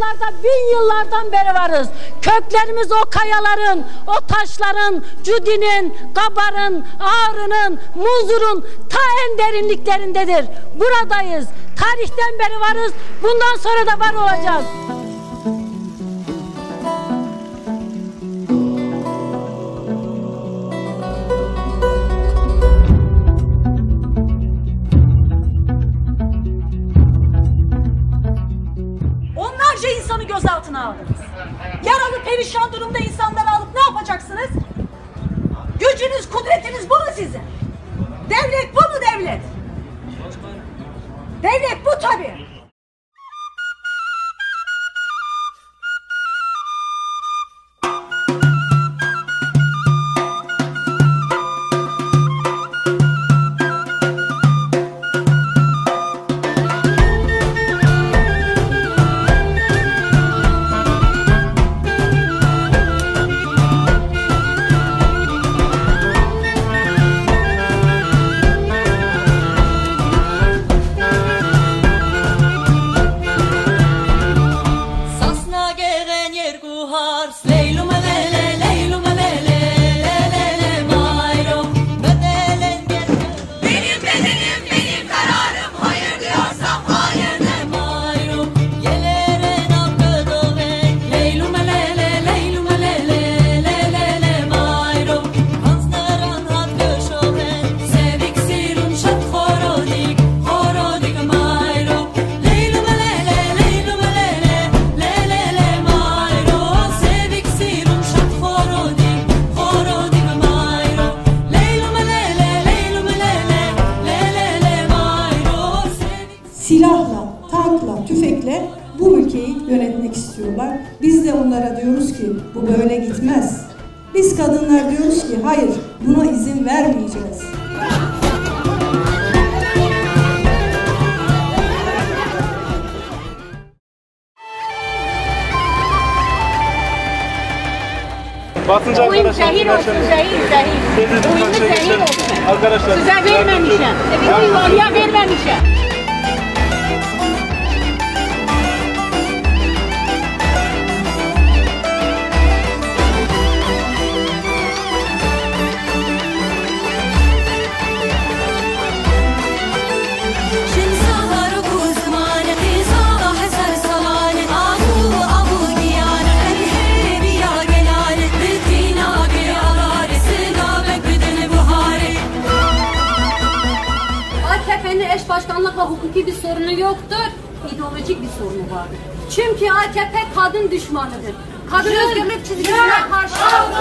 buralarda bin yıllardan beri varız. Köklerimiz o kayaların, o taşların, Cüdi'nin, Kabar'ın, Ağrı'nın, Muzur'un ta en derinliklerindedir. Buradayız. Tarihten beri varız. Bundan sonra da var olacağız. Onlarca insanı gözaltına aldınız. Yaralı, perişan durumda insanları alıp ne yapacaksınız? Gücünüz, kudretiniz bu mu sizin? Devlet bu mu devlet? Devlet bu tabii. Silahla, tankla, tüfekle bu ülkeyi yönetmek istiyorlar. Biz de onlara diyoruz ki bu böyle gitmez. Biz kadınlar diyoruz ki hayır, buna izin vermeyeceğiz. Basınca Oyun zehir olsun, zehir. Oyunu zehir olsun. Arkadaşlar. Size vermemişim. Oraya vermemişim. Eş başkanlıkla hukuki bir sorunu yoktur, ideolojik bir sorunu vardır. Çünkü AKP kadın düşmanıdır. Kadın özgürlük çizgisine karşı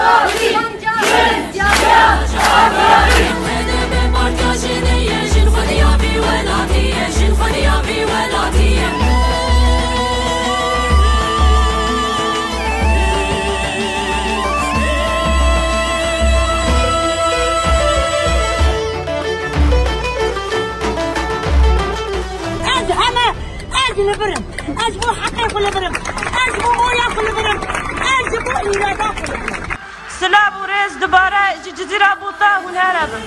Kulübürüm, az bu hakkı kulübürüm, az bu moya kulübürüm, az bu irada kulübürüm. Sıla bu rez dubara cizira buta huneradım.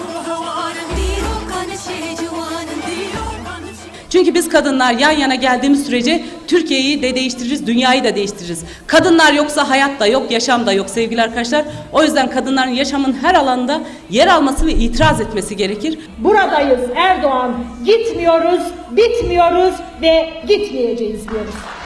Çünkü biz kadınlar yan yana geldiğimiz sürece Türkiye'yi de değiştiririz, dünyayı da değiştiririz. Kadınlar yoksa hayat da yok, yaşam da yok sevgili arkadaşlar. O yüzden kadınların yaşamın her alanında yer alması ve itiraz etmesi gerekir. Buradayız Erdoğan, gitmiyoruz, bitmiyoruz ve gitmeyeceğiz diyoruz.